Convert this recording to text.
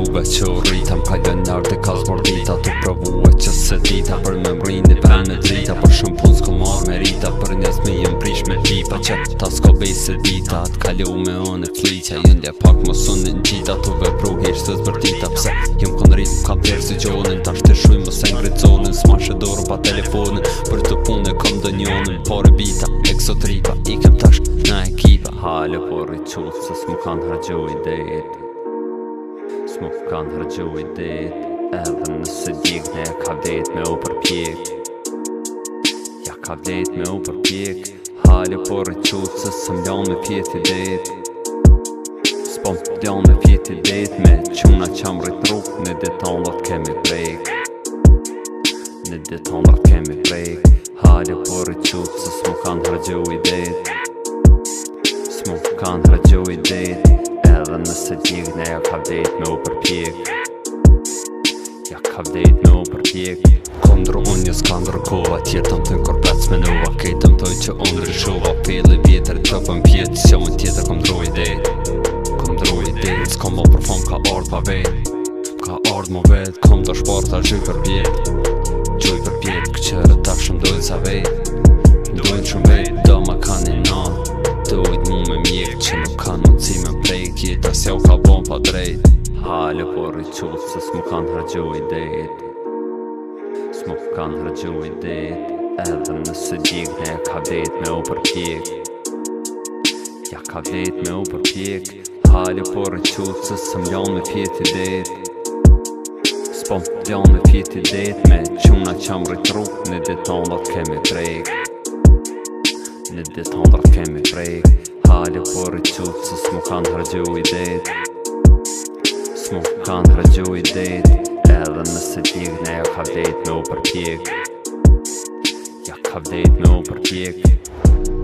rrugë që u rrita M'kallën nërë ka zbordita Tu provue që se dita Për me mrini vene drita Për shumë pun s'ko marrë merita Për njës me jem prish me pipa Që ta s'ko bej se dita T'kallu me unë e fliqa Jëndje pak më sunë në gjita Tu vepru hirë se zbërdita Pse jem kon rrit m'kam tjerë si gjonin Ta shtë shuj më sen grit zonin S'ma shë dorën pa telefonin Për të punë e kom dë njonin Pare bita, eksotripa I kem tash na ekipa Hale por i qutë se s'mu kanë hargju idejt S'mu kanë hargju idejt Edhe nëse gjikne ja ka vdet me u përpjek Ja ka vdet me u përpjek Hale por i qutë se s'm ljan me pjet idejt S'pom ljan me pjet idejt Me quna qam rrit rrug Në detondat kemi brejk Në detondat kemi brejk Hale por i qutë se s'mu kanë hargju idejt S'mu kanë hargju idejt Edhe nëse gjikne ja ka vdet me u përpjek Ja ka vdet me u përpjek Kondru unë një s'ka ndërkova Tjetëm të në korpec me nuva Ketëm toj që unë ndryshova Peli vjetër të pëm pjetë Që unë tjetër kom dru idejt Kom dru idejt S'kom mo për fond ka ardh pa vet Ka ardh mo vet Kom të shpar ta gjuj për vjet Gjuj për vjet Këqërë ta shumë dojnë sa vet Dojnë shumë vet Do ma ka një natë Dojt mu me mjek që nuk kanë mundësi me prejk Jeta s'ja u ka bon pa drejt Hale por i qutë se s'mu kanë hargju idejt S'mu kanë hargju idejt Edhe nëse gjikne ja ka vdet me u përpjek Ja ka vdet me u përpjek Hale por i qutë se s'm ljan me pjet idejt S'pom ljan me pjet idejt Me quna qam rrit rrug Në detondat kemi brejk Në detondat kemi brejk Hale por i qutë se s'mu kanë hargju idejt S'mu kanë hargju idejt Edhe nëse gjikne ja ka vdet me u përpjek Ja ka vdet me u përpjek